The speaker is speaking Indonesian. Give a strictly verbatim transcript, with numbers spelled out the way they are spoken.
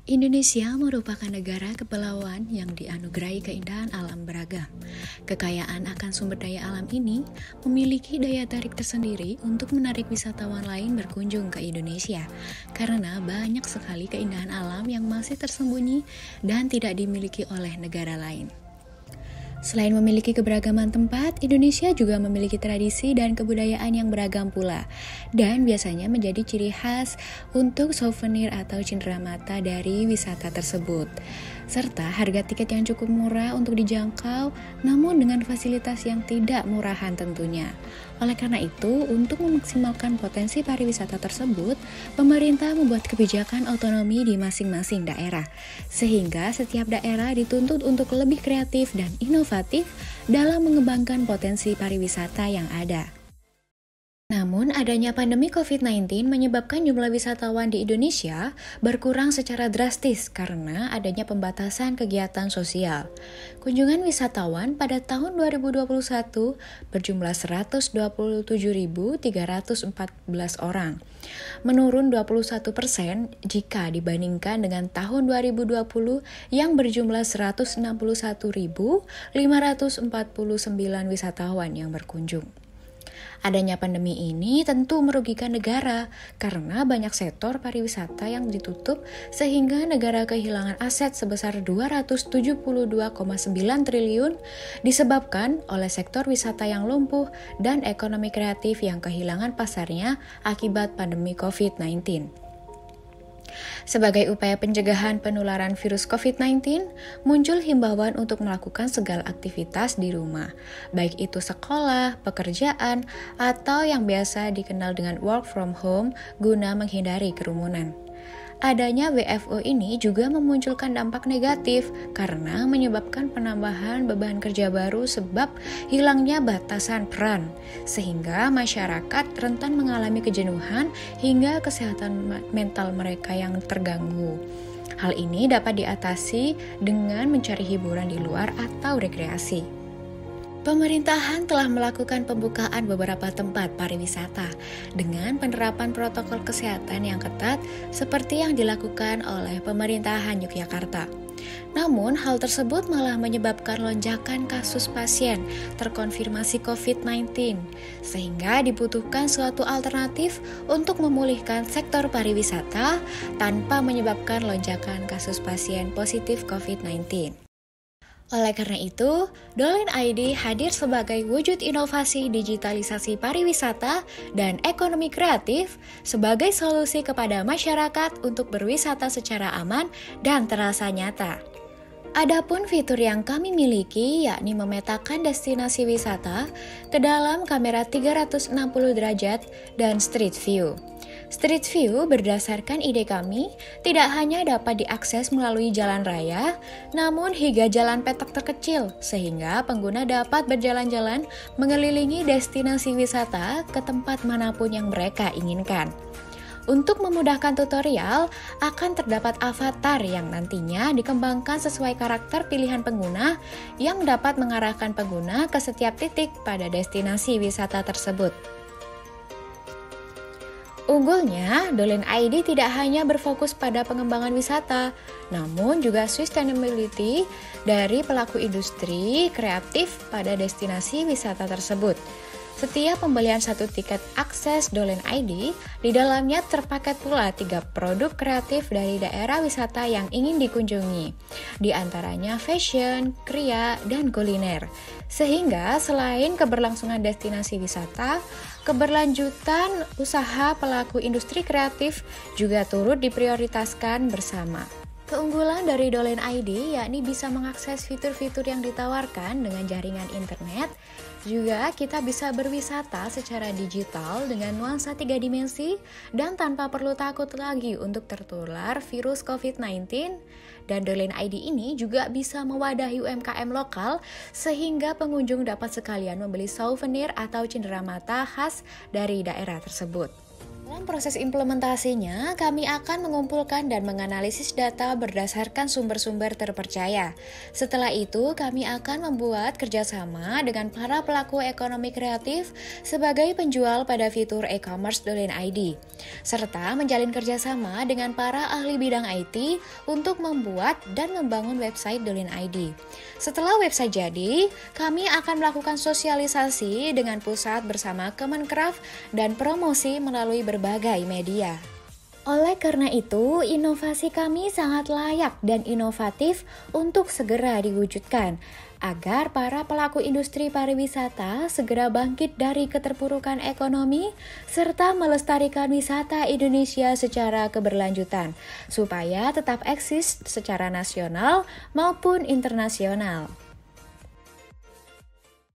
Indonesia merupakan negara kepulauan yang dianugerahi keindahan alam beragam. Kekayaan akan sumber daya alam ini memiliki daya tarik tersendiri untuk menarik wisatawan lain berkunjung ke Indonesia, karena banyak sekali keindahan alam yang masih tersembunyi dan tidak dimiliki oleh negara lain. Selain memiliki keberagaman tempat, Indonesia juga memiliki tradisi dan kebudayaan yang beragam pula, dan biasanya menjadi ciri khas untuk souvenir atau cenderamata dari wisata tersebut. Serta harga tiket yang cukup murah untuk dijangkau, namun dengan fasilitas yang tidak murahan tentunya. Oleh karena itu, untuk memaksimalkan potensi pariwisata tersebut, pemerintah membuat kebijakan otonomi di masing-masing daerah, sehingga setiap daerah dituntut untuk lebih kreatif dan inovatif dalam mengembangkan potensi pariwisata yang ada. Namun, adanya pandemi covid sembilan belas menyebabkan jumlah wisatawan di Indonesia berkurang secara drastis karena adanya pembatasan kegiatan sosial. Kunjungan wisatawan pada tahun dua ribu dua puluh satu berjumlah seratus dua puluh tujuh ribu tiga ratus empat belas orang, menurun dua puluh satu persen jika dibandingkan dengan tahun dua ribu dua puluh yang berjumlah seratus enam puluh satu ribu lima ratus empat puluh sembilan wisatawan yang berkunjung. Adanya pandemi ini tentu merugikan negara karena banyak sektor pariwisata yang ditutup sehingga negara kehilangan aset sebesar dua ratus tujuh puluh dua koma sembilan triliun disebabkan oleh sektor wisata yang lumpuh dan ekonomi kreatif yang kehilangan pasarnya akibat pandemi covid sembilan belas. Sebagai upaya pencegahan penularan virus covid sembilan belas, muncul himbauan untuk melakukan segala aktivitas di rumah, baik itu sekolah, pekerjaan, atau yang biasa dikenal dengan work from home guna menghindari kerumunan. Adanya W F O ini juga memunculkan dampak negatif karena menyebabkan penambahan beban kerja baru sebab hilangnya batasan peran, sehingga masyarakat rentan mengalami kejenuhan hingga kesehatan mental mereka yang terganggu. Hal ini dapat diatasi dengan mencari hiburan di luar atau rekreasi. Pemerintahan telah melakukan pembukaan beberapa tempat pariwisata dengan penerapan protokol kesehatan yang ketat seperti yang dilakukan oleh pemerintahan Yogyakarta. Namun, hal tersebut malah menyebabkan lonjakan kasus pasien terkonfirmasi covid sembilan belas, sehingga dibutuhkan suatu alternatif untuk memulihkan sektor pariwisata tanpa menyebabkan lonjakan kasus pasien positif covid sembilan belas. Oleh karena itu, Dolen I D hadir sebagai wujud inovasi digitalisasi pariwisata dan ekonomi kreatif sebagai solusi kepada masyarakat untuk berwisata secara aman dan terasa nyata. Adapun fitur yang kami miliki yakni memetakan destinasi wisata ke dalam kamera tiga ratus enam puluh derajat dan Street View. Street View berdasarkan ide kami tidak hanya dapat diakses melalui jalan raya, namun hingga jalan petak terkecil, sehingga pengguna dapat berjalan-jalan mengelilingi destinasi wisata ke tempat manapun yang mereka inginkan. Untuk memudahkan tutorial, akan terdapat avatar yang nantinya dikembangkan sesuai karakter pilihan pengguna yang dapat mengarahkan pengguna ke setiap titik pada destinasi wisata tersebut. Unggulnya, Dolen I D tidak hanya berfokus pada pengembangan wisata, namun juga sustainability dari pelaku industri kreatif pada destinasi wisata tersebut. Setiap pembelian satu tiket akses Dolen I D, di dalamnya terpaket pula tiga produk kreatif dari daerah wisata yang ingin dikunjungi, di antaranya fashion, kria, dan kuliner. Sehingga selain keberlangsungan destinasi wisata, keberlanjutan usaha pelaku industri kreatif juga turut diprioritaskan bersama. Keunggulan dari Dolen I D yakni bisa mengakses fitur-fitur yang ditawarkan dengan jaringan internet. Juga kita bisa berwisata secara digital dengan nuansa tiga dimensi dan tanpa perlu takut lagi untuk tertular virus covid sembilan belas. Dan Dolen I D ini juga bisa mewadahi U M K M lokal sehingga pengunjung dapat sekalian membeli souvenir atau cenderamata khas dari daerah tersebut. Dalam proses implementasinya, kami akan mengumpulkan dan menganalisis data berdasarkan sumber-sumber terpercaya. Setelah itu, kami akan membuat kerjasama dengan para pelaku ekonomi kreatif sebagai penjual pada fitur e-commerce Dolin I D, serta menjalin kerjasama dengan para ahli bidang I T untuk membuat dan membangun website Dolin I D. Setelah website jadi, kami akan melakukan sosialisasi dengan pusat bersama Kemenkraf dan promosi melalui berbagai media. Oleh karena itu, inovasi kami sangat layak dan inovatif untuk segera diwujudkan, agar para pelaku industri pariwisata segera bangkit dari keterpurukan ekonomi, serta melestarikan wisata Indonesia secara keberlanjutan, supaya tetap eksis secara nasional maupun internasional.